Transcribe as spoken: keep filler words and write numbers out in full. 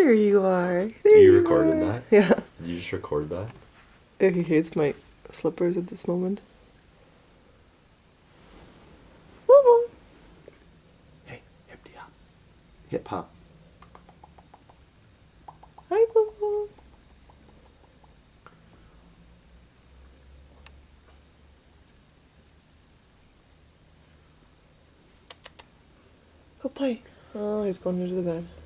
There you are. There You you recorded are. that? Yeah. Did you just record that? He hates my slippers at this moment. Woo woo. Hey, hip hop. Hip hop. Hi, woo woo. Go play. Oh, he's going into the bed.